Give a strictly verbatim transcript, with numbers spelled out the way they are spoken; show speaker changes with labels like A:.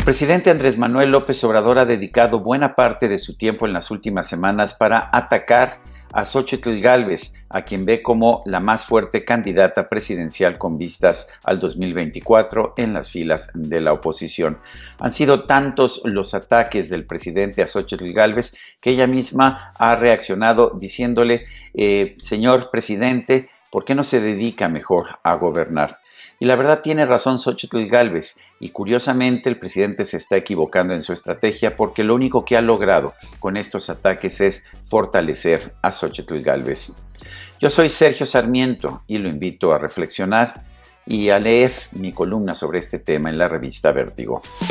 A: presidente Andrés Manuel López Obrador ha dedicado buena parte de su tiempo en las últimas semanas para atacar a Xóchitl Gálvez, a quien ve como la más fuerte candidata presidencial con vistas al dos mil veinticuatro en las filas de la oposición. Han sido tantos los ataques del presidente a Xóchitl Gálvez que ella misma ha reaccionado diciéndole, eh, señor presidente, ¿por qué no se dedica mejor a gobernar? Y la verdad tiene razón Xóchitl Gálvez, y curiosamente el presidente se está equivocando en su estrategia porque lo único que ha logrado con estos ataques es fortalecer a Xóchitl Gálvez. Yo soy Sergio Sarmiento y lo invito a reflexionar y a leer mi columna sobre este tema en la revista Vértigo.